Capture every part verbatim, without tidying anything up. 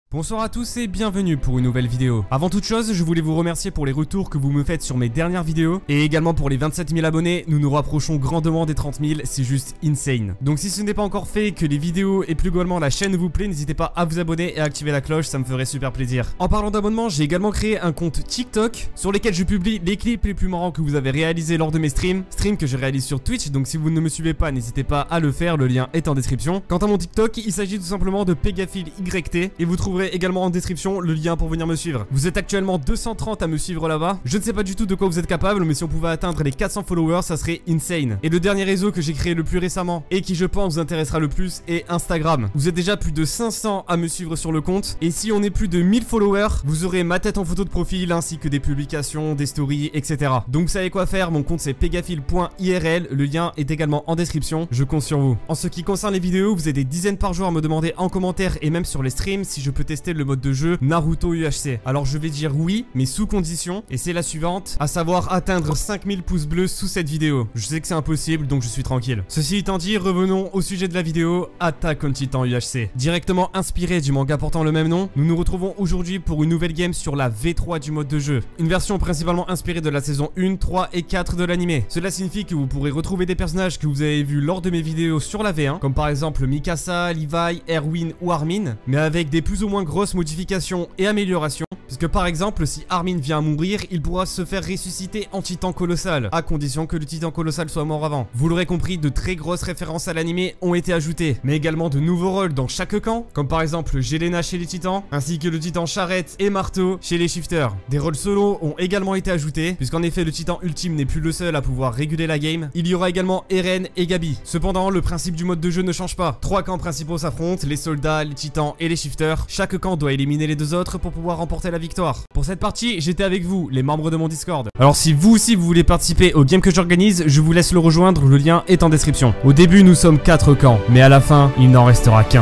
Bonsoir à tous et bienvenue pour une nouvelle vidéo. Avant toute chose, je voulais vous remercier pour les retours que vous me faites sur mes dernières vidéos et également pour les vingt-sept mille abonnés. Nous nous rapprochons grandement des trente mille, c'est juste insane. Donc si ce n'est pas encore fait, que les vidéos et plus globalement la chaîne vous plaît, n'hésitez pas à vous abonner et à activer la cloche, ça me ferait super plaisir. En parlant d'abonnement, j'ai également créé un compte TikTok sur lequel je publie les clips les plus marrants que vous avez réalisés lors de mes streams. Streams que je réalise sur Twitch, donc si vous ne me suivez pas, n'hésitez pas à le faire, le lien est en description. Quant à mon TikTok, il s'agit tout simplement de Pegafil Y T et vous trouverez également en description le lien pour venir me suivre. Vous êtes actuellement deux cent trente à me suivre là-bas. Je ne sais pas du tout de quoi vous êtes capable, mais si on pouvait atteindre les quatre cents followers, ça serait insane. Et le dernier réseau que j'ai créé le plus récemment et qui je pense vous intéressera le plus est Instagram. Vous êtes déjà plus de cinq cents à me suivre sur le compte et si on est plus de mille followers, vous aurez ma tête en photo de profil ainsi que des publications, des stories, et cetera. Donc vous savez quoi faire, mon compte c'est pegafil point I R L, le lien est également en description, je compte sur vous. En ce qui concerne les vidéos, vous êtes des dizaines par jour à me demander en commentaire et même sur les streams si je peux tester le mode de jeu Naruto U H C. Alors je vais dire oui, mais sous condition, et c'est la suivante, à savoir atteindre cinq mille pouces bleus sous cette vidéo. Je sais que c'est impossible, donc je suis tranquille. Ceci étant dit, revenons au sujet de la vidéo, Attack on Titan U H C. Directement inspiré du manga portant le même nom, nous nous retrouvons aujourd'hui pour une nouvelle game sur la V trois du mode de jeu. Une version principalement inspirée de la saison un, trois et quatre de l'anime. Cela signifie que vous pourrez retrouver des personnages que vous avez vus lors de mes vidéos sur la V un, comme par exemple Mikasa, Levi, Erwin ou Armin, mais avec des plus ou moins grosses modifications et améliorations. Puisque par exemple, si Armin vient à mourir, il pourra se faire ressusciter en titan colossal, à condition que le titan colossal soit mort avant. Vous l'aurez compris, de très grosses références à l'anime ont été ajoutées, mais également de nouveaux rôles dans chaque camp, comme par exemple Jelena chez les titans, ainsi que le titan charrette et marteau chez les shifters. Des rôles solo ont également été ajoutés, puisqu'en effet le titan ultime n'est plus le seul à pouvoir réguler la game. Il y aura également Eren et Gabi. Cependant, le principe du mode de jeu ne change pas. Trois camps principaux s'affrontent, les soldats, les titans et les shifters. Chaque camp doit éliminer les deux autres pour pouvoir remporter la victoire. Pour cette partie, j'étais avec vous, les membres de mon Discord. Alors si vous aussi vous voulez participer au game que j'organise, je vous laisse le rejoindre, le lien est en description. Au début nous sommes quatre camps, mais à la fin, il n'en restera qu'un.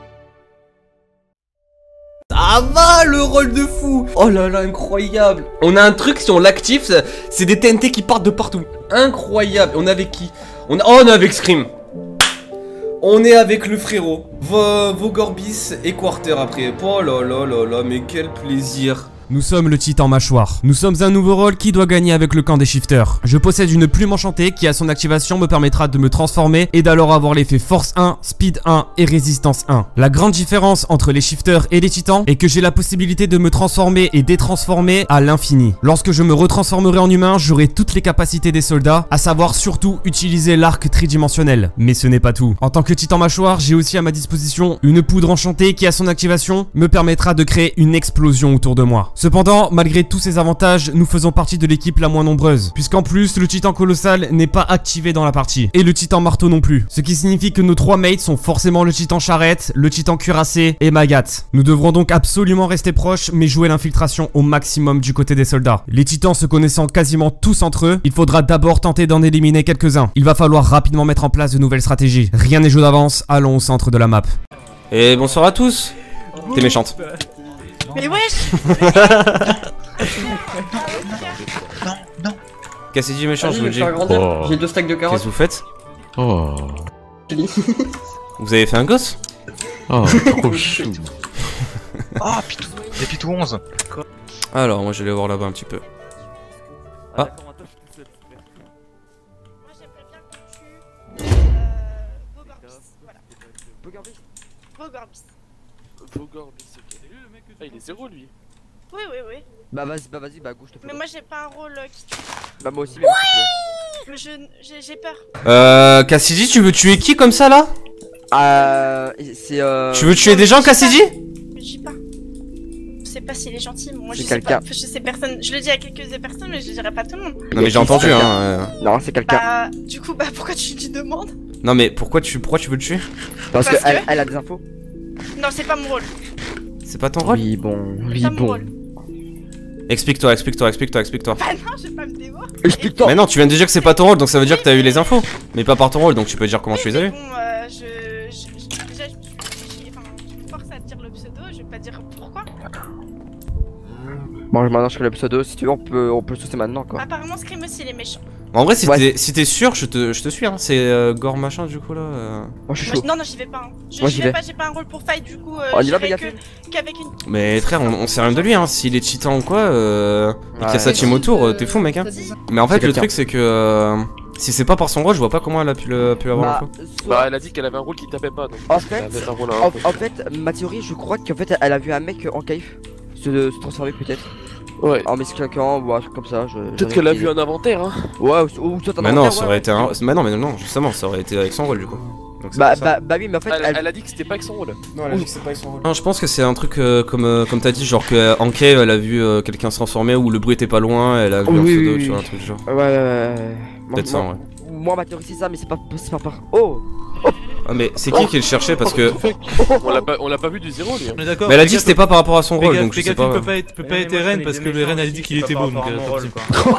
Ça va le rôle de fou. Oh là là, incroyable. On a un truc, si on l'active, c'est des T N T qui partent de partout. Incroyable. On est avec qui? on, a... oh, on est avec Scream. On est avec le frérot, Vogorbis et Quarter après. Oh là là là là, mais quel plaisir. Nous sommes le titan mâchoire. Nous sommes un nouveau rôle qui doit gagner avec le camp des shifters. Je possède une plume enchantée qui à son activation me permettra de me transformer et d'alors avoir l'effet force un, speed un et résistance un. La grande différence entre les shifters et les titans est que j'ai la possibilité de me transformer et détransformer à l'infini. Lorsque je me retransformerai en humain, j'aurai toutes les capacités des soldats, à savoir surtout utiliser l'arc tridimensionnel. Mais ce n'est pas tout. En tant que titan mâchoire, j'ai aussi à ma disposition une poudre enchantée qui à son activation me permettra de créer une explosion autour de moi. Cependant, malgré tous ces avantages, nous faisons partie de l'équipe la moins nombreuse, puisqu'en plus, le titan colossal n'est pas activé dans la partie, et le titan marteau non plus, ce qui signifie que nos trois mates sont forcément le titan charrette, le titan cuirassé et Magat. Nous devrons donc absolument rester proches, mais jouer l'infiltration au maximum du côté des soldats. Les titans se connaissant quasiment tous entre eux, il faudra d'abord tenter d'en éliminer quelques-uns. Il va falloir rapidement mettre en place de nouvelles stratégies. Rien n'est joué d'avance, allons au centre de la map. Et bonsoir à tous. T'es méchante. Mais wesh. Non, non. Cassidy méchant, je vous le dis. Oh. J'ai deux stacks de carottes. Qu'est-ce que vous faites? Oh. Vous avez fait un gosse? Oh, trop chou. Ah, Pitou. Il y a Pitou onze. Alors, moi je vais aller voir là-bas un petit peu. Ah. Moi j'aimerais bien que tu... Euh... Vogorbis. Voilà. Vogorbis. Vogorbis, ok. Ah, il est zéro lui. Oui, oui, oui. Bah vas-y, bah vas-y, bah go, je te fais. Mais moi j'ai pas un rôle euh, qui tue. Bah moi aussi, mais Mais je... j'ai j'ai peur. Euh... Cassidy, tu veux tuer qui comme ça là? Euh... C'est euh... Tu veux tuer des gens, Cassidy? Je dis pas. Je sais pas s'il est gentil, mais moi je C'est sais pas. quelqu'un. Je sais personne. Je le dis à quelques personnes, mais je le dirai pas à tout le monde. Non mais j'ai entendu hein. euh. Non, c'est quelqu'un. Bah, du coup, bah pourquoi tu tu demandes? Non mais pourquoi tu pourquoi tu veux le tuer? Parce, Parce que, elle, que- elle a des infos. Non, c'est pas mon rôle. C'est pas ton rôle? Oui, bon, C'est oui, pas mon bon. rôle. Explique-toi, explique-toi, explique-toi, explique-toi. Bah non, je vais pas me dévoiler. Explique-toi. Mais non, tu viens de dire que c'est pas ton rôle, donc ça veut dire que t'as eu les infos. Mais pas par ton rôle, donc tu peux dire comment tu les as Mais eu. bon, euh, je, je, je- déjà, je me suis réfléchi, enfin, je me force à te dire le pseudo, je vais pas dire pourquoi. Bon, maintenant je fais le pseudo, si tu veux, on peut, on peut le saucer maintenant quoi. Apparemment, Scream aussi, il est méchant. En vrai, si Ouais. t'es si t'es sûr, je te, je te suis, hein. C'est euh, Gore machin, du coup, là. euh. Moi je suis Moi, chaud. je- non, non, j'y vais pas. Hein. Je- Moi, j'y j'y vais vais. pas, j'ai pas un rôle pour fight du coup. Euh, On y va, j'irai Pega que- qu'avec une. Mais frère, on, on sait rien de lui, hein. S'il est cheatant ou quoi, euh. Et qu'il y a Ouais. sa team autour, euh, t'es fou, mec, hein. Mais en fait, C'est le quelqu'un. truc, c'est que. euh, Si c'est pas par son rôle, je vois pas comment elle a pu le- pu l'avoir Bah, l'info. soit- Bah, elle a dit qu'elle avait un rôle qui tapait pas, donc. En Elle fait, avait un rôle à un peu. en, en fait, ma théorie, je crois qu'en fait, elle a vu un mec en cave se, se transformer peut-être. Ouais. En mesclaquant ou un truc comme ça. je- j'en ai Peut-être qu'elle a aucune vu idée. un inventaire, hein. Ouais, ou, ou toi t'en as Mais un non, inventaire, ça ouais, aurait ouais. été un. Mais non, mais non, justement, ça aurait été avec son rôle, du coup. Donc, c'est Bah, pour ça. bah, bah oui, mais en fait, Elle, elle. elle a dit que c'était pas avec son rôle. Non, elle a dit que c'est pas avec son rôle. Non, je pense que c'est un truc euh, comme, euh, comme t'as dit, genre que en cave, elle a vu euh, quelqu'un se transformer ou le bruit était pas loin, elle a vu Oui, un oui, pseudo, oui, tu vois, un oui. truc du genre. Ouais, ouais, ouais, ouais. Moi- Peut-être ça, moi- ouais. Moi, ma théorie, c'est ça, mais c'est pas, c'est pas par. Oh! Ah, mais c'est qui qui le cherchait parce que. On l'a pas, on l'a pas vu du zéro, lui. hein. On est d'accord. Mais elle a dit que c'était pas par rapport à son rôle, donc je sais Pégafil pas. peut pas être, peut pas être reine parce que le reine a dit qu'il était beau, donc euh, top team.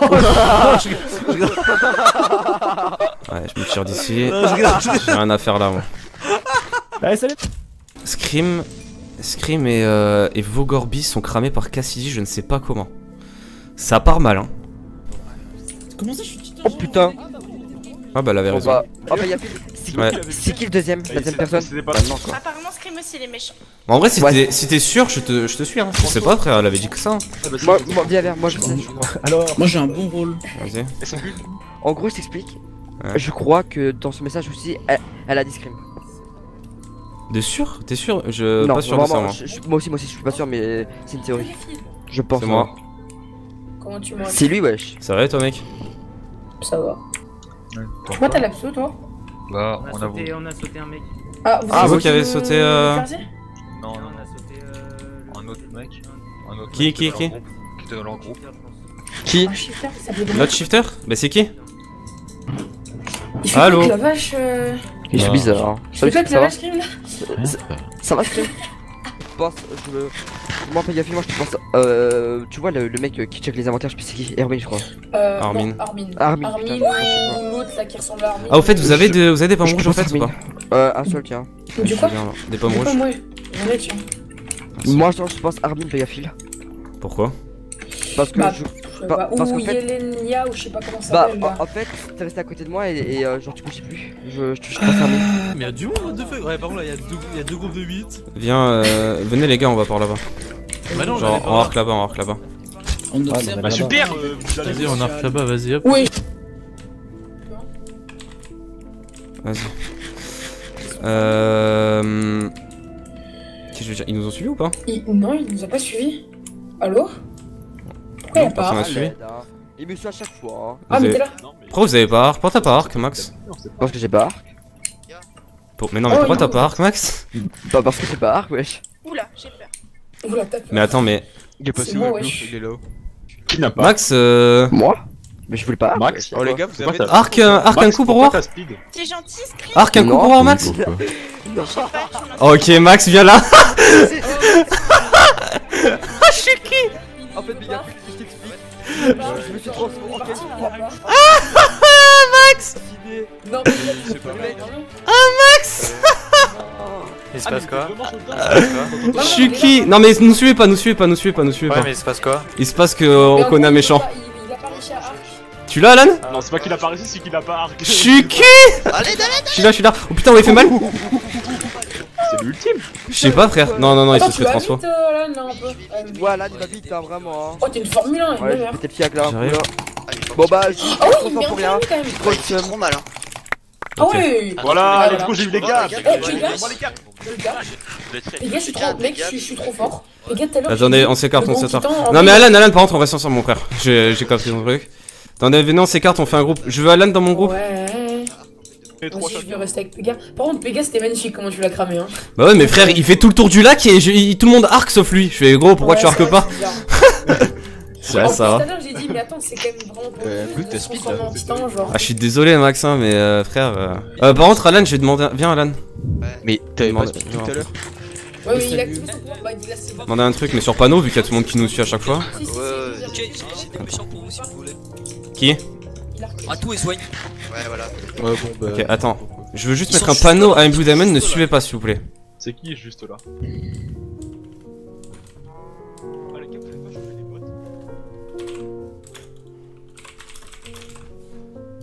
Ouais, je me tire d'ici. Non, je rigole, je J'ai rien à faire là, moi. Allez, salut. Scream. Scream et, euh, et Vogorbi sont cramés par Cassidy, je ne sais pas comment. Ça part mal, hein. Comment ça, je suis titan? Oh putain! Ah, bah, elle avait Bon, raison. bah. Oh, bah, y'a plus. C'est Ouais. c'est qui le deuxième? La deuxième personne? Bah, non, quoi. Apparemment, Scream aussi, les méchants. En vrai, si Ouais. t'es si t'es sûr, je te, je te suis, hein. Je sais pas, frère, elle avait dit que ça. hein. Moi, moi, viens vers moi, je sais, je crois. Alors, Moi j'ai un bon rôle. Vas-y. En gros, je t'explique. Ouais. Je crois que dans ce message aussi, elle, elle a dit Scream. De sûr? T'es sûr? Je non, pas sûr de ça, vraiment, moi. je- je- moi aussi, moi aussi, je suis pas sûr, mais c'est une théorie. Je pense. C'est moi. Comment tu m'as C'est lui, wesh. Ça va, et toi, mec? Ça va. Pourquoi t'as l'abso, toi? Bah, On a, on a sauté, on a sauté un mec. Ah, vous Ah, avez vous sauté qui avez le- sauté, euh, le Verzier Non, Non, non, on a sauté euh, un autre mec. Un autre Qui, mec qui, était qui dans le groupe, Qui était dans leur groupe. Qui? Un shifter, ça s'appelait comment? Notre shifter? Bah, c'est qui? Il fait Allô quoi avec la vache euh... Il est Bah, bizarre. Hein. Il fait quoi avec ça la va vache, Scream, là? Ça va, Scream? Je pense, je me. Moi, Pégafil, moi, je te pense. Euh. Tu vois, le, le mec euh, qui check les inventaires, je sais plus c'est qui. Hermine, je crois. Euh, Armin. non, Armin. Armin, Armin putain. ou l'autre, là, qui ressemble à Armin. Ah, au fait, vous avez, de, vous avez des pommes Je rouges en pense fait ou Armin. pas? Euh, un seul, tiens. Du quoi? Bien, alors. Des pommes Du coup, rouges? moi, j'en ai, tiens. Moi, je je pense Armin Pégafil. Pourquoi? Parce que Bah, je. je sais Bah, pas. parce Ou qu'en fait- Yelenia, ou je sais pas comment ça Bah, s'appelle, là. en, en fait, t'es resté à côté de moi et, et euh, genre, tu bougeais plus. Je, je, je pense Armin. mais y'a du monde, what the fuck. Ouais, par contre, là, y'a deux, y a deux groupes de huit. Viens, euh, venez les gars, on va par là-bas. Bah non, Genre, on arc là-bas, on arc là-bas. On observe. Bah, super! Vas-y, on arc là-bas, vas-y, hop. Oui. Vas-y. Euh... Qu'est-ce que je veux dire? Ils nous ont suivis ou pas? Il- Non, il nous a pas suivis. Allô? Pourquoi il y a personne pas? n'a suivi. l'aide, hein. Il me suit à chaque fois. Hein. Ah, Vous mais avez- t'es là? Pourquoi vous avez pas arc? Pourquoi t'as pas arc, Max? Parce que j'ai pas arc. Pour- Mais non, mais Oh, pourquoi il- t'as pas arc, Max? Bah, parce que j'ai pas arc, wesh. Oula, j'ai peur. Oula, t'as peur. Mais attends, mais... Il est C'est moi, wesh. Il est là. Qui n'a pas? Max, euh... Moi? Mais je voulais pas arc. Max? wesh. Oh les gars, vous avez. Arc, euh, arc un coup pour voir? T'es gentil, Scream. Arc un coup Non. pour voir, Max? Je sais pas, je m'en Ok, Max, viens là. En fait, Pégafil, je t'explique. Je me suis transformé en Max! Non, mais je sais pas. Max! Il se passe quoi? Je suis qui? Non mais nous suivez pas, nous suivez pas, nous suivez pas, nous suivez Ouais, pas. mais il se passe quoi? Il se passe que euh, on connaît un méchant. Il a pas réussi à arc. Tu l'as, Alan? Non, c'est pas qu'il a pas réussi, c'est qu'il a pas arc. Je suis qui? Je suis là, je suis là. Oh putain, on lui fait mal. C'est l'ultime. Je sais pas, frère. Non, non, non, il Attends, se tu fait vas transfo. vite, euh, là, non, un peu. Euh, Ouais, là, il va vite, hein, vraiment. Hein. Oh, t'es une Formule un, Ouais, une j'ai heure. pété le fiac là. J'arrive. Oula. Bon bah, je Ah oui, je il me met pour un rien. permis quand même. Trop le seum. Trop mal, hein. Ah Ok. ouais. Voilà, Ouais, let's go, j'ai eu les gars. Eh, les gars, les gars, les gars, je suis trop, mec, je suis- je suis trop fort. Les gars, tout à l'heure. Attendez, j'ai on dit, s'écarte, le on bon s'écarte. titan, en Non mais vrai- Alan, Alan, par contre, on reste ensemble, mon frère. J'ai j'ai capté ton truc. Attendez, venez, on s'écarte, on fait un groupe. Je veux Alan dans mon groupe. Ouais. Moi aussi, je vais rester avec Pega. Par contre, Pega, c'était magnifique comment tu l'as cramé, hein. Bah ouais, mais frère, il fait tout le tour du lac et je- il- tout le monde arc sauf lui. Je fais gros, pourquoi Ouais, tu arques c'est vrai, pas? c'est bizarre. Ouais, En ça plus, tout à va. l'heure, j'ai dit, mais attends, c'est quand même vraiment pour Euh, lui good, de t'as se speed, transformer là. en titan, genre. Ah, je suis désolé, Max, hein, mais euh, frère. Euh... euh, par contre, Alan, je vais demander. Viens, Alan. Mais t'avais pas Demande- speed tout à l'heure? Ouais, mais il a activé son pouvoir, bah, il a ses Demander un truc, mais sur panneau, vu qu'il y a tout le monde qui nous suit à chaque fois. Si, si, si, Ouais, si, ok, si, j'ai des méchants pour vous si vous voulez. Qui? il a activé. À tout et soigne. Ouais, voilà. Ouais, bon, bah. Ok, attends. Je veux juste Ils mettre sont un juste panneau là. à un Blue Diamond, ne suivez pas, s'il vous plaît. C'est qui juste là? Ah, les gars, vous savez pas, je fais des bots.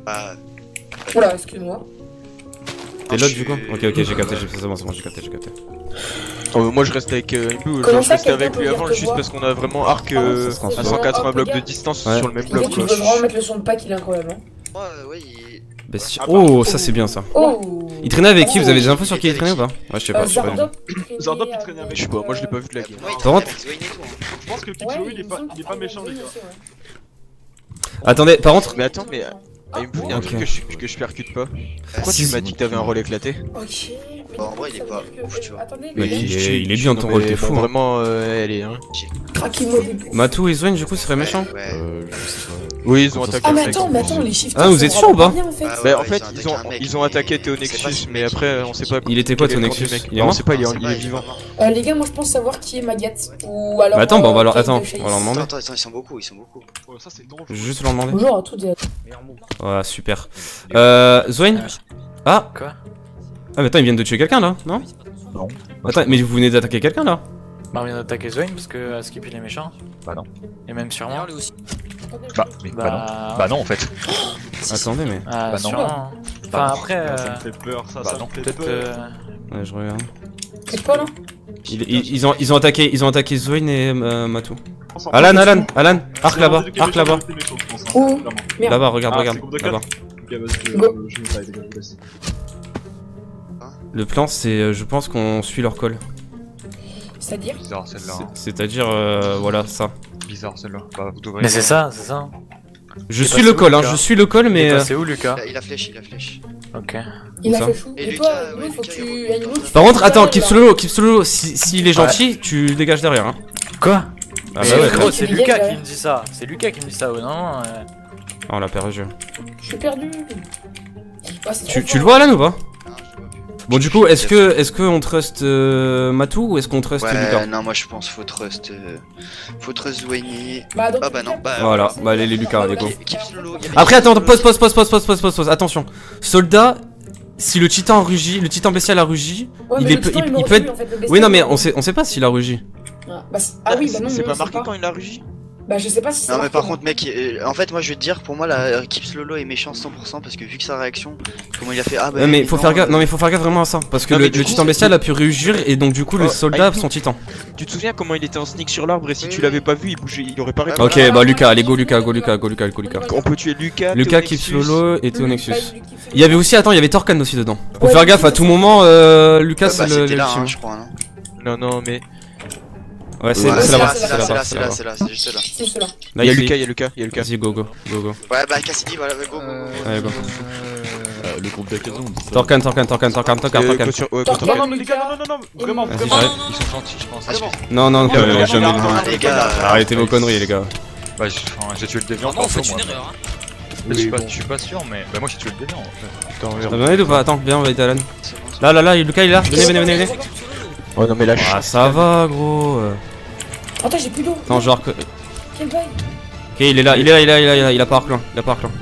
Bah. Oula, excuse-moi. T'es l'autre du coup? Ok, ok, j'ai capté, c'est bon, c'est bon, j'ai capté, j'ai capté. Oh, moi je reste avec euh, Imbu, Comment je ça, restais avec quelqu'un lui peut avant dire juste que parce qu'on a vraiment arc euh, Ah, ça se à transforme. cent quatre-vingts Hop, blocs de regarde. distance Ouais. sur le même Les bloc gars, tu quoi. peux vraiment mettre le son de pack, il est incroyable. Hein. Ouais, ouais, il. Bestia. Oh, ça c'est bien ça. Oh. Il traînait avec qui? Vous avez des infos sur qui il traînait ou pas? Ouais, je sais pas, Euh, je sais pas. Zardop. Zardop, il traînait avec. Je sais pas, moi je l'ai pas vu de la game. Moi, il Par traînait contre- avec Zoé et tout. hein. Je pense que Kipslo, il est pas, il est pas méchant, les gars. Attendez, par contre. Mais attends, mais Imbu, il y a un Ok. truc que je, que je percute pas. Pourquoi Si- tu m'as dit que t'avais un rôle éclaté? Ok. Bon, en vrai, il est pas ouf, tu vois. Attendez, Mais mais il est, il est bien ton rôle, t'es fou. Hein. Vraiment, euh, elle est hein. craquez-moi des bouts. Matou et Zoine, du coup, ce serait méchant. Ouais. Euh, je sais pas. Oui, ils ont Comment ça se attaqué. Ah, mais le attends, mec. mais attends, les chiffres. Ah, vous êtes sûr ou pas? bien, en fait. Ah, Bah ouais, en fait ils ils ont ont attaqué un mec, ils ont mais attaqué c'est Théo pas Nexus si mais mec, après il- on sait pas. Il était quoi, quel est Théo le camp du Nexus? mec. Il est On mort? sait pas, il est C'est il pas, est il est vivant. pas mort. Euh, les gars, moi je pense savoir qui est Magat. Ou alors. Bah attends, bah on va euh, leur. Kate Attends, de Chase. on va leur demander. Attends, attends, ils sont beaucoup, ils sont beaucoup. Ouais, ça c'est dangereux. Je vais juste leur demander. Bonjour à toutes et à tous. Ouais, super. Euh, Zoine? Ah! Quoi? Ah, mais attends, ils viennent de tuer quelqu'un là, non? Non. Attends, mais vous venez d'attaquer quelqu'un là? Bah on vient d'attaquer Zoine parce que à Skip il est méchant. Bah non. Et même sûrement. Bah, mais bah, non. Bah, Bah non en fait. Attendez, mais. Ah, Bah non. sûrement. Enfin après, euh, Ça me fait peur, ça, Bah ça non. me fait peut-être. peur. euh, Ouais, je regarde. C'est quoi là? Ils, ils- ils ont, ils ont attaqué, ils ont attaqué Zoine et euh, Matou. Alan, Alan, Alan, arc là-bas, arc là-bas. Où? Merde. Là-bas, regarde, Ah, regarde, c'est groupe de là-bas. Ok, vas-y, Go. je- je me taille, les gars, je vous laisse. Le plan, c'est, euh, je pense qu'on suit leur call. C'est-à-dire? Bizarre celle-là. C'est- hein. C'est-à-dire, euh, voilà, ça. Bizarre celle-là. Bah, vous devrez. Mais c'est ça, c'est ça. Je T'es suis passé le où, call, hein, Lucas je suis le call, mais. Mais euh, c'est où Lucas? Il a- Il a flèche, il a flèche. Ok. Il a ça. fait chou. Et Et Lucas, toi, ouais, Lou, faut que Lucas, tu. il Yannou, tu Par fais contre, un attends, appel, keep là. solo, keep solo, si- s'il est gentil, tu dégages derrière, hein. Quoi? Ah Mais bah ouais, gros, ouais. c'est Tu Lucas dégages, qui me dit ça. C'est Lucas qui me dit ça, ouais, non? euh, Oh, on l'a perdu. Je suis perdu. Ah, c'est Tu, trop tu le fort. vois Alan ou pas? Non, je vois plus. Bon, du coup, est-ce que, est-ce que on trust euh, Matou ou est-ce qu'on trust Ouais, Lucas? non, moi je pense faut trust. euh, Faut trust Zoigny. Bah, donc, Ah bah non, bah. Voilà, bah les, les Lucas, les go. Kips Lolo, il y avait Après, Kips attends, Lolo, pause, pause, pause, pause, pause, pause, pause, pause, attention. Soldat, si le titan rugit, le titan bestial a rugi, Ouais, il mais est le peu- titan, il- me il peut retue, être- en fait, le bestial, oui, non, mais il me on sait, on sait pas s'il a rugi. Ah, bah, c'est- ah oui, bah non, C'est mais pas on sait marqué quand il a rugi? Bah, je sais pas si c'est Non mais marqué, par moi. contre mec, euh, en fait moi je vais te dire, pour moi la Kips Lolo est méchant cent pour cent parce que vu que sa réaction, comment il a fait ah bah Ouais, mais faut non, faire gaffe, euh, non, mais faut faire gaffe vraiment à ça. Parce que Non, le, mais du le coup, titan bestial a pu rugir et donc, du coup, le Oh, soldat a avec son titan. Tu te souviens comment il était en sneak sur l'arbre et si Oui, tu oui. l'avais pas vu il bougeait, il aurait pas répondu. Ok, bah Lucas, allez, go Lucas, go Lucas, go Lucas, go Lucas. On peut tuer Lucas, Lucas, Théo Kips Nexus. Lolo et Théo Lui, Nexus. bah, lui qui fait- Il y avait aussi, attends, il y avait Torkan aussi dedans. Faut Ouais, faire lui, gaffe, à c'est tout ça. moment, euh, Lucas, bah, c'est le c'était là l'ultime. hein, je crois non. Non non mais Ouais, c'est Ouais, c'est c'est là-bas, là, c'est c'est là, là-bas, c'est là, c'est c'est là, là-bas. c'est là, c'est juste là. C'est cela. Là, il y a ici. Lucas, il y a Lucas, il y a Lucas. Vas-y, go, go, go, go. Ouais bah Cassidy voilà, go go go. Allez, go. Euh, le groupe d'Akazo, on dit ça. Torkan, Torkan, Torkan, Torkan, Torkan, Euh, Torkan. clôture- ouais, Torkan, clôture- Non, non, les gars, non, non, non, non, vraiment, Vas-y, vraiment. j'arrête. Ils sont gentils, je pense. Vraiment. Non, non, Il y a- euh, il y a- jamais. il y a- Ah, les gars, Arrêtez vos conneries, les gars. Bah, j'ai enfin, j'ai tué le déviant. Vraiment, tantôt, faites moi. une erreur. Hein. Mais je suis Oui, pas- bon. je suis pas sûr, mais. Bah, moi j'ai tué le déviant en fait. Attends, T'as regarde. besoin d'aide ou pas? Attends, viens, on va aider Alan. c'est bon, c'est Là, là, là, Lucas il est là. Venez, venez, venez, venez. Oh non mais là Ah, ça va, gros. euh. Attends, j'ai plus d'eau. Non, genre que. Ok, Quel bail. il est là, il est là, il est là, il est là, il est là, il a pas arc là. Il a pas arc là.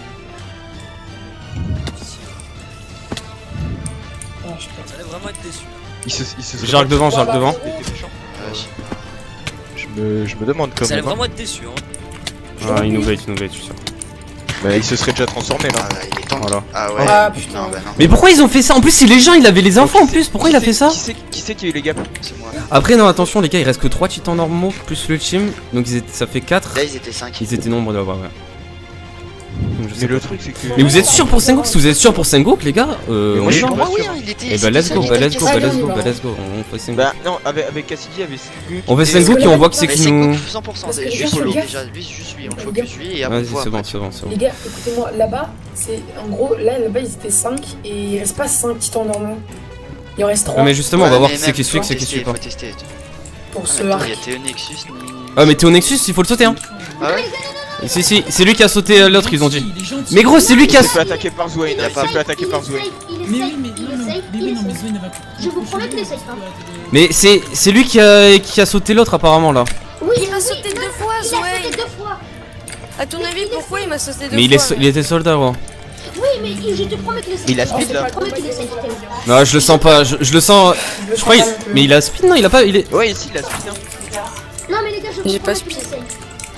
Ah, je sais pas. Vous allez vraiment être déçus. il se il se serait J'arc pas- devant, j'arc bah, devant. frérot, T'es méchant. bon. Ouais, je- Je me je me demande Vous allez comment. vraiment être déçus. Hein. Ah, il nous bait, il nous bait, je suis sûr. Bah il se serait déjà transformé là. Ah bah, il est temps. Voilà. Ah ouais. Ah putain. Non bah non. Mais pourquoi ils ont fait ça? En plus, si les gens, il avait les infos en plus, pourquoi il a fait ça? Qui c'est qui c'est qui a eu les gaps? C'est moi. Après, non, attention, les gars, il reste que trois titans normaux plus le team. Donc ils étaient- ça fait quatre. Là ils étaient cinq. Ils étaient nombreux d'avoir, ouais. Donc, je sais Mais le pas. truc c'est que. Mais vous êtes sûr pour Sengoku? Si vous êtes sûr pour Sengoku, les gars, euh, Mais on moi, y je va. suis Moi pas oui sûr. hein, il était. Eh bah, let's go, bah, let's go, bah, let's go, bah, Allez, let's go, on fait Sengoku. Bah non, avec, avec Cassidy, il y avait Sengoku. On fait qui était- Sengoku et on voit qui c'est Mais qui c'est nous. Goku cent pour cent, Parce que c'est les juste gars, solo les gars- déjà, lui juste lui, on Les choque gars- juste lui et après on Vas-y, voit c'est bon, après. c'est bon, c'est bon. Les gars, écoutez-moi, là-bas, c'est en gros, là, là-bas, ils étaient cinq et il reste pas cinq titans normaux. Il en reste trois Ah, mais justement, on va Ouais, voir mais qui c'est même, qui suit, faut qui c'est qui tester, suit pas. faut tester. pour Ah, ce attends, arc. il y a Théo Nexus ni. Ah, mais Théo Nexus, il faut le sauter, hein. Ah ouais. Si, si, c'est lui qui a sauté euh, l'autre, ils ont dit. Il est gentil. Mais gros, c'est lui qui Il a. s'est fait attaquer par Zoé, il s'est fait attaquer par Zoé. Mais oui, mais non, non, mais oui, non, mais Zoé, elle va- Je vous promets qu'il essaye pas. Mais c'est c'est lui qui a qui a sauté l'autre apparemment là. Oui, Il m'a sauté deux fois, il a sauté Zoé. deux fois. À ton avis, pourquoi il m'a sauté deux Mais il, est, fois il était soldat, gros. Oui, mais je te promets qu'il essaye. Il a Je te speed, là. promets qu'il essaye. Non, je le sens pas, je, je le sens. Je crois, il... mais il a speed, non, il a pas, il est. Ouais, ici, il a speed. hein. Non, mais les gars, je vous J'ai pas promets qu'il essaye.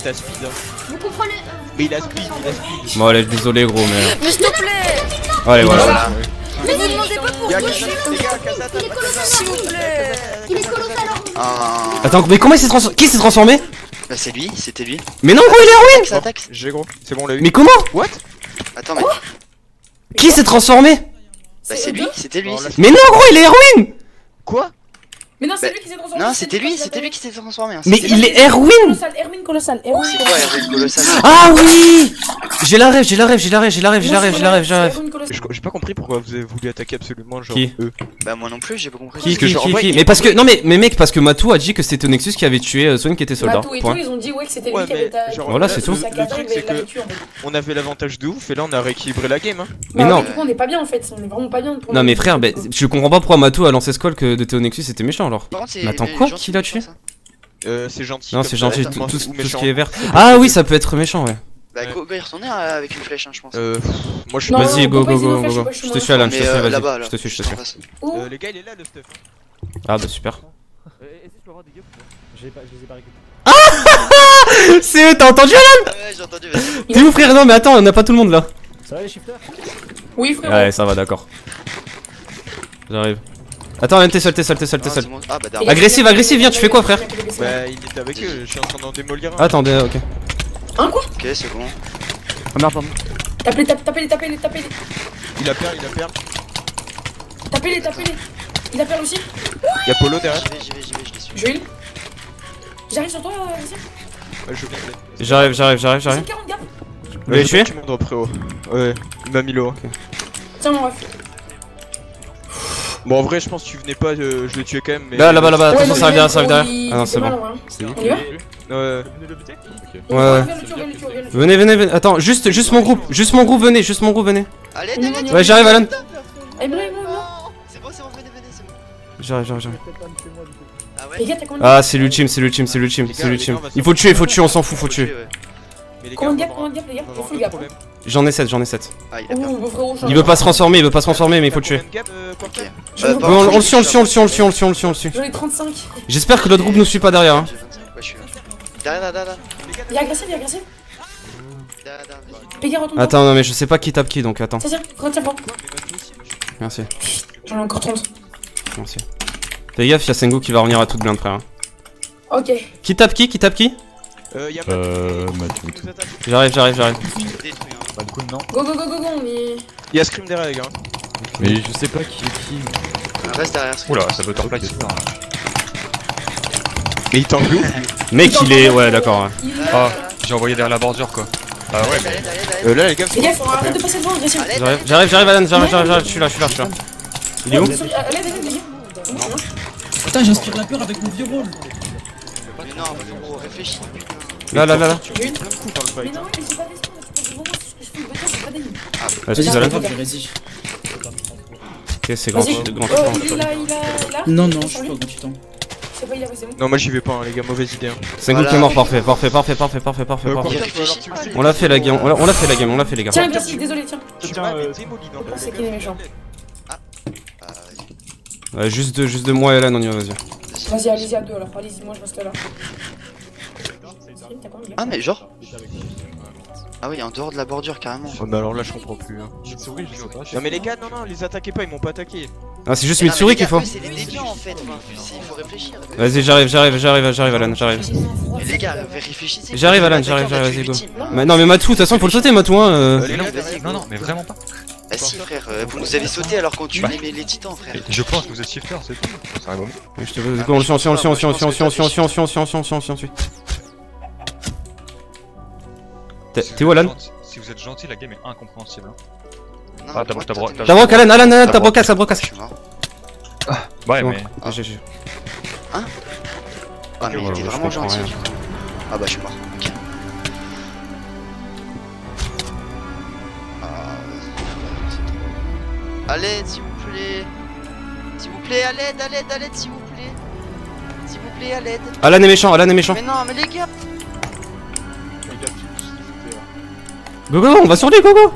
t'as speed. Hein. Vous comprenez Mais il a speed, il a speed. Bon, allez, désolé, gros, mais. Mais s'il te plaît. Allez, voilà. Mais vous demandez pas pourquoi je suis comme ça. Il est colossal. S'il vous plaît. Il est colossal. Ah. Attends, mais comment il s'est transformé? Qui s'est transformé? Bah c'est lui, c'était lui. Mais non, gros, il est Erwin. Ça attaque. J'ai gros, c'est bon, on l'a eu. Mais comment? What? Attends mais. Qui s'est transformé? Bah c'est lui, c'était lui. Mais non, gros, il est Erwin. Quoi? Mais non, c'est Bah, lui qui s'est transformé. Non, c'était lui, c'était lui qui s'est transformé. Hein. Mais C'était il lui. est Erwin. Colossal, Erwin colossal, Erwin C'est quoi Erwin colossal? Ah oui. J'ai la rêve, j'ai la rêve, j'ai la rêve, j'ai la rêve, j'ai la rêve, j'ai la rêve, j'ai la rêve. J'ai pas compris pourquoi vous avez voulu attaquer absolument genre Qui? eux. Bah moi non plus, j'ai pas compris. Qui, Parce que qui, genre, qui, en vrai, qui il- Mais parce que, non mais, mais mec, parce que Matou a dit que c'était Nexus qui avait tué euh, Swan qui était soldat. Matou et tout, Point. ils ont dit ouais que c'était lui Ouais, qui avait mais ta. genre, Voilà, là, c'est le- tout. Sa Le cata, truc il c'est l'avait que tué en fait. on avait l'avantage de ouf et là on a rééquilibré la game. Hein. Mais Bah non. ouais, du coup, on est pas bien en fait, on est vraiment pas bien. pour Non nous. mais frère, bah, je comprends pas pourquoi Matou a lancé Skull que de Théo Nexus c'était méchant alors. Par contre, c'est Mais attends, mais quoi? gentil Qui l'a de tué? faire ça. Euh, c'est gentil. Non, comme c'est ça, gentil, ça tout, commence tout, ou tout ce méchant. qui est vert. Ah oui, ça peut être méchant, ouais. Bah go, go y retourner euh, avec une flèche, hein, je pense. Euh, moi je suis Non, pas. Vas-y, go, pourquoi go, ils ont go, fait, go, je sais go. pas, je suis Je te moins suis Alan, je Mais te suis, euh, vas-y. là-bas là. Je te suis, je te t'en suis. passe. Où Euh, les gars, il est là le stuff. Ah bah super. Je les ai pas récupérés. C'est eux, t'as entendu Alan? Ouais, j'ai entendu, vas-y. T'es où frère? Non mais attends, on a pas tout le monde là. Ça va les shifters? Oui, frère. Ouais, ça va, d'accord. J'arrive. Attends, Alan, t'es seul, t'es seul, t'es seul, t'es Ah, seul. c'est bon. Ah bah Et d'accord. Agressif, agressif, viens, tu fais quoi frère? Bah, il était avec eux, je suis en train d'en démolir un. Attendez, ok. Hein quoi? Ok, c'est bon. Ah merde, pardon. Tapez-les, tapez-les, tapez-les, tapez-les. Il a perdu, il a perdu. Tapez-les, tapez-les. Il a perdu aussi. Y'a Polo derrière. J'y vais, j'y vais, j'y vais, je les suis. Je heal. J'arrive sur toi, Alexia. Ouais, je viens de J'arrive, j'arrive, j'arrive, C'est j'arrive. quarante gap. Vous l'avez tué? Tu montes frérot. Ouais, il m'a mis l'eau. Tiens, mon ref. Bon, en vrai, je pense que tu venais pas, euh, je l'ai tué quand même. Mais... Là, là-bas, là-bas, Ouais, attention, non, ça revient, il- ça revient. il- Ah non, il c'est fait mal, bon. en vrai, hein. C'est On y va? Ouais. Vous venez de le buter? Ouais, ouais. Viens le tuer, viens le tuer, viens le tuer. Venez, venez, venez. Attends, juste, juste mon groupe, juste mon groupe, venez, juste mon groupe, venez. Allez, On y va, allez, on y va. Ouais, j'arrive, Alan. Eh, blanc, blanc, blanc. c'est bon, c'est bon, venez, venez, c'est bon. J'arrive, j'arrive, j'arrive. Ah Les ouais. gars, t'as combien de Ah, c'est l'ultime, c'est l'ultime, c'est l'ultime, Les c'est gars, les l'ultime. gars, on va Il faut tuer, il faut tuer, on s'en fout, faut tuer. Ouais. Mais les gars, Combien de on va gap, avoir- combien de gap, les gars? on va Il faut avoir le un gap. problème. J'en ai sept, j'en ai sept. Ah, il a perdu. Oh, mon frérot, Il veut pas se transformer, il veut pas se transformer, mais il faut le tuer. Combien de gap, euh, Porter Ok. Je Euh, veux par Ouais, on, contre, on le suit, on le suit, on le suit, on le suit, on le suit, on le suit, on le suit. J'en ai trente-cinq. J'espère que l'autre groupe nous suit pas derrière. Hein. J'ai vingt-cinq. Ouais, je suis là. Derrière, derrière, derrière. Il est agressif, il est agressif. Derrière, derrière. Pégard, retourne. Attends, non mais je sais pas qui tape qui donc attends. Tiens, tiens, retiens-moi. Merci, J'en ai encore trente. merci. Fais gaffe, y'a Sengo qui va revenir à toute blinde frère. Ok. Qui tape qui? Qui tape qui? Euh, y'a Euh. nous attaque. J'arrive, j'arrive, j'arrive. Détruit, hein. Pas de coup, non. Go, go, go, go, go, on est. Y'a Scream derrière, les gars. Mais je sais pas qui est qui. Reste derrière. Oula, ça peut t'en ça. Mais il tangle où? Mec, il est. Ouais, d'accord. Ouais. Il est Ah, là. j'ai envoyé derrière la bordure quoi. Ah ouais, mais. Allez, allez, allez. Euh, là, les gars, Les gars, faut arrêter de passer devant, agressif. Allez, J'arrive, j'arrive, j'arrive, Alan, j'arrive, j'arrive, j'arrive, je suis là, je suis là, je suis là. Il est où? Allez, allez, allez, les gars. Putain, j'inspire la peur avec mon vieux rôle. Mais non, mais gros, réfléchis. Là, là, là, là. J'ai une. plein de coups dans le Mais fight. non, mais c'est pas des spawns, tu peux devant moi, c'est ce que je fais, le bâtard, c'est pas des lignes. Vas-y, Vas-y, Alan. c'est pas grave, vas-y. Ok, c'est grand, Vas-y. c'est grand, Oh, grand. il est là, il est là. Non, non, je suis pas content. C'est pas, il a passé bon. Non, moi j'y vais pas, hein, les gars, mauvaise idée. Hein. Sengo Voilà. qui est mort, parfait, parfait, parfait, parfait, parfait, parfait, Euh, parfait. Il réfléchit. On l'a fait la game, on l'a- on l'a fait la game, on l'a fait les gars. Tiens, agressif, désolé, tiens. Tiens, euh, démoli dans Je sais qu'il est méchant. Ah, vas-y. Ouais, juste de, juste de moi et Alan, on y va, vas-y. Vas-y, allez-y à deux alors, allez-y, moi je reste là. T'as combien de gars? Ah, mais genre. Ah oui, en dehors de la bordure carrément. Oh, mais alors là, je comprends plus. Hein. Souris, je sais pas. Non, mais les gars, non, non, les attaquez pas, ils m'ont pas attaqué. Ah, c'est juste Mais non, mais Mitsuri les qu'il gars, faut. eux, C'est des déviants en fait. Enfin, c'est- il faut réfléchir. Vas-y, j'arrive, j'arrive, j'arrive, j'arrive, Alan, j'arrive. Mais les gars, réfléchissez. J'arrive, Alan, Attaquer, j'arrive, on va j'arrive, tuer vas-y, go. l'ultime. Mais non, mais Matou, de toute façon, il faut le sauter, Matou, hein. euh. Mais non, vas-y, Non, go. non, mais vraiment pas. Bah si frère, euh, vous nous avez sauté alors qu'on tue Bah. les, les titans frère. Je pense que vous êtes shifter, c'est tout. Ça arrive au moment. Je te veux, go, on le suit, on le suit, on le suit, on le suit, on le suit, on le suit, on le suit, on le suit, on le suit, on le suit, on le suit, on le suit, on le suit, on le suit. T'es t'es où, Alan? Si vous êtes gentil, la game est incompréhensible. hein. Non, Ah, mais t'as moi, t'as toi, bro- t'es T'as broc, Alan, Alan, Alan, T'as t'as brocasse, t'as brocasse. Je suis mort. Ouais, C'est bon. mais. Ah, j'ai- j'ai- Ah mais il Ouais, était je vraiment comprends gentil rien. du coup. Ah bah je suis mort, ok. Ah, vas-y. À l'aide s'il vous plaît. S'il vous plaît, à l'aide, à l'aide, à l'aide s'il vous plaît. S'il vous plaît, à l'aide. Alan est méchant, Alan est méchant. Mais non, mais les gars. Go, go, on va sur lui, go, go.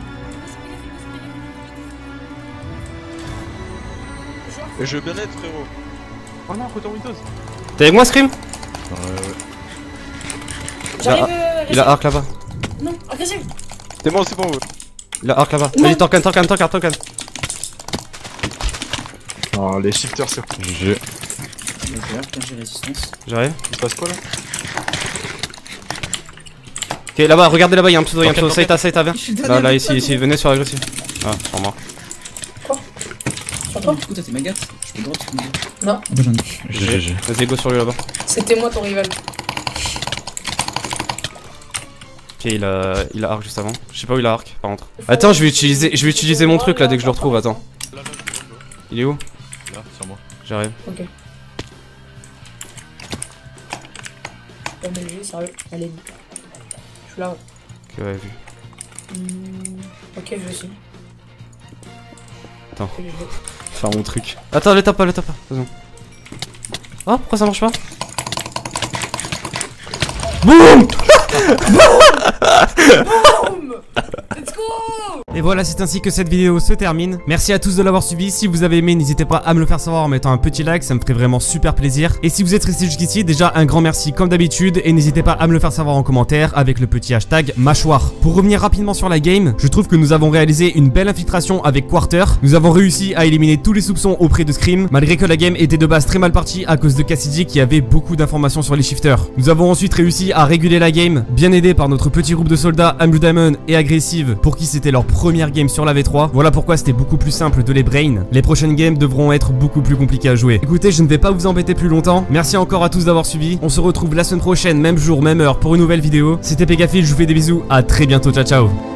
Je veux bien être, frérot. Oh non, retour Windows. T'es avec moi, Scream? J'arrive. Il a, euh, il a arc là-bas. Non, agressif. C'est bon, c'est bon. Il a arc là-bas. Non. Vas-y, torcan, torcan, torcan, torcan. Oh, les shifters, c'est G G. J'ai résistance. J'arrive. Il se passe quoi là? Ok, là-bas, regardez là-bas, y'a un pseudo, y'a un pseudo. Torcan, Saïta, Saïta, viens. Là, là, ici, ici, venez sur agressif. Ah, sur moi. Sur toi? Du coup, toi t'es Magat. Je peux drop ce que tu Non. Ah bah j'en ai. G G. Vas-y, go sur lui là-bas. C'était moi ton rival. Ok, il a, il a arc juste avant. Je sais pas où il a arc par contre. Attends, je vais utiliser, je vais utiliser mon truc là dès que je le retrouve. Attends. Il est où? Là, sur moi. J'arrive. Ok. Pas M L G, sérieux. Allez. Je suis là. Ok, ouais, vu. Hmm, ok, je vais aussi. Attends. Ok, je vais. Faire mon truc. Attends, le tape pas, le tape pas. Attention. Oh, pourquoi ça marche pas? Boum. Boum. Let's go. Et voilà, c'est ainsi que cette vidéo se termine. Merci à tous de l'avoir suivi. Si vous avez aimé, n'hésitez pas à me le faire savoir en mettant un petit like, ça me ferait vraiment super plaisir. Et si vous êtes resté jusqu'ici, déjà un grand merci comme d'habitude. Et n'hésitez pas à me le faire savoir en commentaire avec le petit hashtag mâchoire. Pour revenir rapidement sur la game, je trouve que nous avons réalisé une belle infiltration avec Quarter. Nous avons réussi à éliminer tous les soupçons auprès de Scream, malgré que la game était de base très mal partie à cause de Cassidy qui avait beaucoup d'informations sur les shifters. Nous avons ensuite réussi à réguler la game, bien aidé par notre petit groupe de soldats Blue Diamond et Aggressive, pour qui c'était leur première game sur la V trois. Voilà pourquoi c'était beaucoup plus simple de les brain. Les prochaines games devront être beaucoup plus compliquées à jouer. Écoutez, je ne vais pas vous embêter plus longtemps. Merci encore à tous d'avoir suivi. On se retrouve la semaine prochaine, même jour, même heure, pour une nouvelle vidéo. C'était Pegafil, je vous fais des bisous. À très bientôt, ciao ciao.